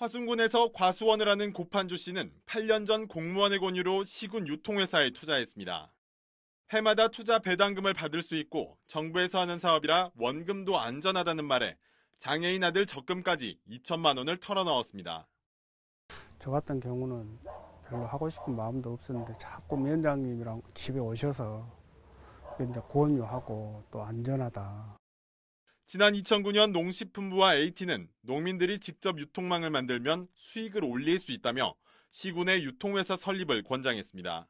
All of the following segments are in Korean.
화순군에서 과수원을 하는 고판주 씨는 8년 전 공무원의 권유로 시군 유통회사에 투자했습니다. 해마다 투자 배당금을 받을 수 있고 정부에서 하는 사업이라 원금도 안전하다는 말에 장애인 아들 적금까지 2천만 원을 털어넣었습니다. 저 같은 경우는 별로 하고 싶은 마음도 없었는데 자꾸 위원장님이랑 집에 오셔서 이제 권유하고 또 안전하다. 지난 2009년 농식품부와 AT는 농민들이 직접 유통망을 만들면 수익을 올릴 수 있다며 시군의 유통회사 설립을 권장했습니다.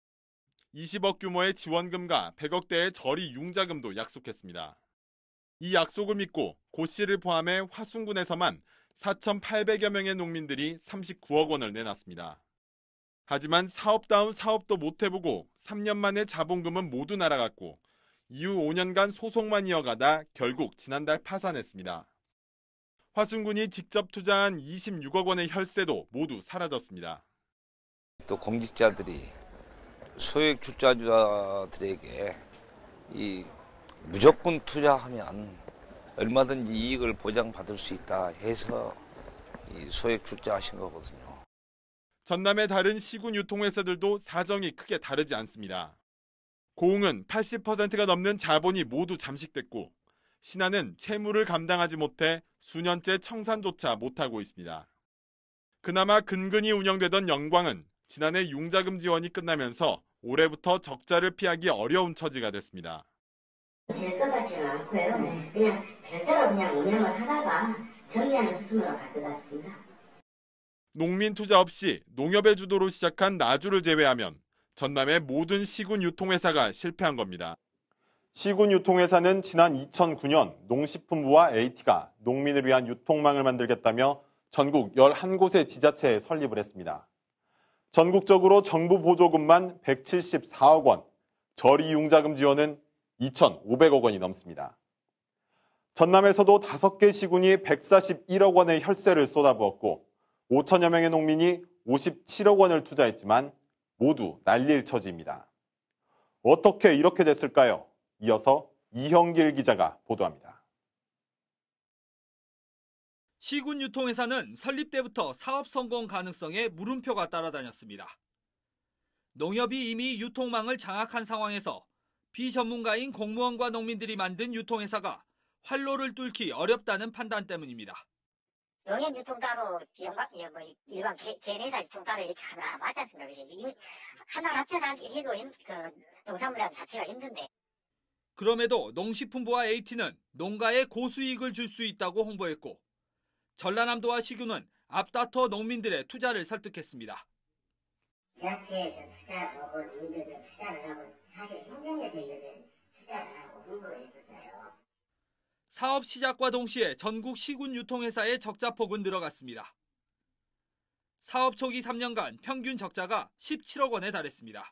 20억 규모의 지원금과 100억대의 저리 융자금도 약속했습니다. 이 약속을 믿고 고 씨를 포함해 화순군에서만 4,800여 명의 농민들이 39억 원을 내놨습니다. 하지만 사업다운 사업도 못 해보고 3년 만에 자본금은 모두 날아갔고 이후 5년간 소송만 이어가다 결국 지난달 파산했습니다. 화순군이 직접 투자한 26억 원의 혈세도 모두 사라졌습니다. 또 공직자들이 소액 투자자들에게 이 무조건 투자하면 얼마든지 이익을 보장받을 수 있다 해서 이 소액 투자하신 거거든요. 전남의 다른 시군 유통회사들도 사정이 크게 다르지 않습니다. 고흥은 80%가 넘는 자본이 모두 잠식됐고 신안은 채무를 감당하지 못해 수년째 청산조차 못하고 있습니다. 그나마 근근히 운영되던 영광은 지난해 융자금 지원이 끝나면서 올해부터 적자를 피하기 어려운 처지가 됐습니다. 제 것 같지는 않고요. 그냥 별도로 그냥 운영을 하다가 정리하는 수순으로 갈 것 같습니다. 농민 투자 없이 농협의 주도로 시작한 나주를 제외하면 전남의 모든 시군 유통회사가 실패한 겁니다. 시군 유통회사는 지난 2009년 농식품부와 AT가 농민을 위한 유통망을 만들겠다며 전국 11곳의 지자체에 설립을 했습니다. 전국적으로 정부 보조금만 174억 원, 저리 융자금 지원은 2,500억 원이 넘습니다. 전남에서도 5개 시군이 141억 원의 혈세를 쏟아부었고 5천여 명의 농민이 57억 원을 투자했지만 모두 날릴 처지입니다. 어떻게 이렇게 됐을까요? 이어서 이형길 기자가 보도합니다. 시군 유통회사는 설립 때부터 사업 성공 가능성에 물음표가 따라다녔습니다. 농협이 이미 유통망을 장악한 상황에서 비전문가인 공무원과 농민들이 만든 유통회사가 활로를 뚫기 어렵다는 판단 때문입니다. 농협 유통 따로 일반 개인회사 유통 따로 이렇게 하나 맞지 않습니까? 하나 합쳐나가기 해도 농산물량 자체가 힘든데. 그럼에도 농식품부와 AT는 농가에 고수익을 줄 수 있다고 홍보했고 전라남도와 시군은 앞다퉈 농민들의 투자를 설득했습니다. 지자체에서 투자를 하고 농민들도 투자를 하고 사실 행정에서 이것을 투자를 하고 홍보를 했었어요. 사업 시작과 동시에 전국 시군 유통회사의 적자폭은 늘어갔습니다. 사업 초기 3년간 평균 적자가 17억 원에 달했습니다.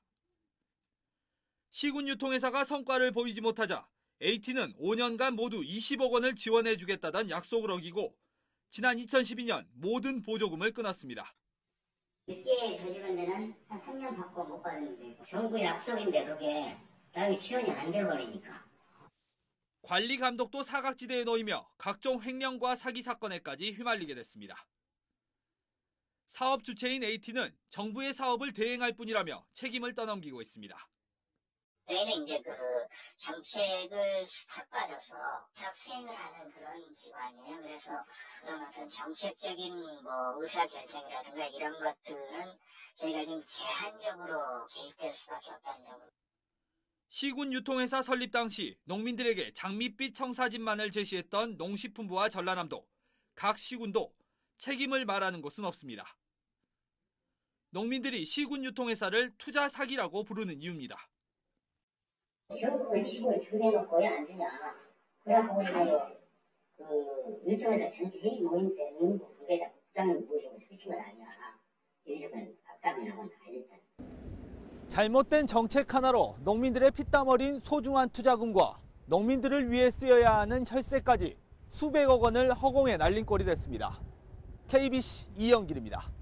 시군 유통회사가 성과를 보이지 못하자 AT는 5년간 모두 20억 원을 지원해주겠다던 약속을 어기고 지난 2012년 모든 보조금을 끊었습니다. 늦게 조직한 데는 한 3년 받고 못 받았는데 정부 약속인데 그게 나중에 지원이 안 돼버리니까. 관리 감독도 사각지대에 놓이며 각종 횡령과 사기 사건에까지 휘말리게 됐습니다. 사업 주체인 AT는 정부의 사업을 대행할 뿐이라며 책임을 떠넘기고 있습니다. 저희는 이제 정책을 탁받아서 수행을 하는 그런 기관이에요. 그래서 어떤 정책적인 의사결정이라든가 이런 것들은 저희가 지금 제한적으로 개입될 수밖에 없다는 점을. 시군 유통회사 설립 당시 농민들에게 장밋빛 청사진만을 제시했던 농식품부와 전라남도, 각 시군도 책임을 말하는 곳은 없습니다. 농민들이 시군 유통회사를 투자 사기라고 부르는 이유입니다. 전국을 시골 주내놓고 왜 안 주냐. 그러고 보니까 유통회사 전체 회의 모임 때 농부 후배다 국장님 모시고 서신 건 아니야. 요즘은 악담이라고는 알렸다. 잘못된 정책 하나로 농민들의 피땀 어린 소중한 투자금과 농민들을 위해 쓰여야 하는 혈세까지 수백억 원을 허공에 날린 꼴이 됐습니다. KBC 이형길입니다.